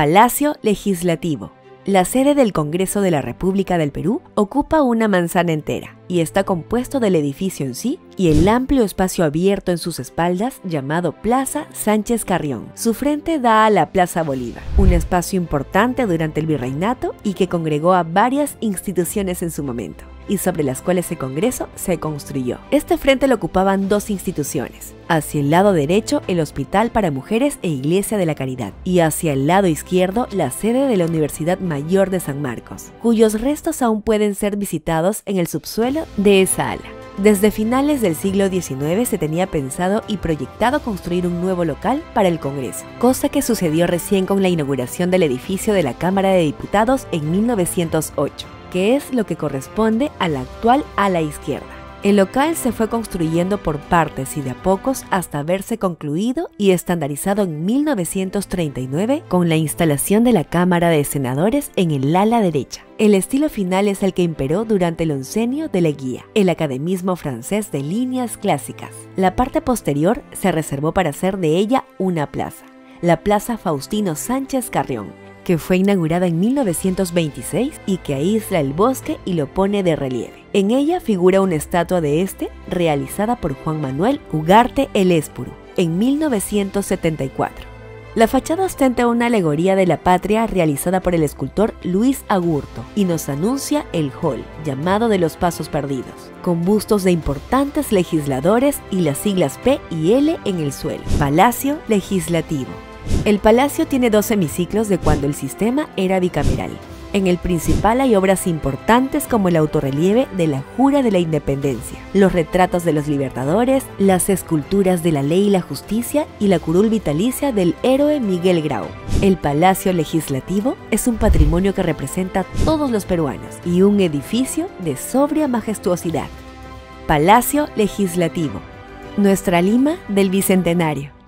Palacio Legislativo. La sede del Congreso de la República del Perú ocupa una manzana entera y está compuesto del edificio en sí y el amplio espacio abierto en sus espaldas llamado Plaza Sánchez Carrión. Su frente da a la Plaza Bolívar, un espacio importante durante el virreinato y que congregó a varias instituciones en su momento, y sobre las cuales el Congreso se construyó. Este frente lo ocupaban dos instituciones. Hacia el lado derecho, el Hospital para Mujeres e Iglesia de la Caridad, y hacia el lado izquierdo, la sede de la Universidad Mayor de San Marcos, cuyos restos aún pueden ser visitados en el subsuelo de esa ala. Desde finales del siglo XIX se tenía pensado y proyectado construir un nuevo local para el Congreso, cosa que sucedió recién con la inauguración del edificio de la Cámara de Diputados en 1908. Que es lo que corresponde a la actual ala izquierda. El local se fue construyendo por partes y de a pocos hasta verse concluido y estandarizado en 1939 con la instalación de la Cámara de Senadores en el ala derecha. El estilo final es el que imperó durante el oncenio de Leguía, el academismo francés de líneas clásicas. La parte posterior se reservó para hacer de ella una plaza, la Plaza Faustino Sánchez Carrión, que fue inaugurada en 1926 y que aísla el bosque y lo pone de relieve. En ella figura una estatua de este realizada por Juan Manuel Ugarte Elespuru en 1974. La fachada ostenta una alegoría de la patria realizada por el escultor Luis Agurto y nos anuncia el hall, llamado de los Pasos Perdidos, con bustos de importantes legisladores y las siglas P y L en el suelo. Palacio Legislativo. El palacio tiene dos hemiciclos de cuando el sistema era bicameral. En el principal hay obras importantes como el autorrelieve de la Jura de la Independencia, los retratos de los libertadores, las esculturas de la Ley y la Justicia y la curul vitalicia del héroe Miguel Grau. El Palacio Legislativo es un patrimonio que representa a todos los peruanos y un edificio de sobria majestuosidad. Palacio Legislativo. Nuestra Lima del Bicentenario.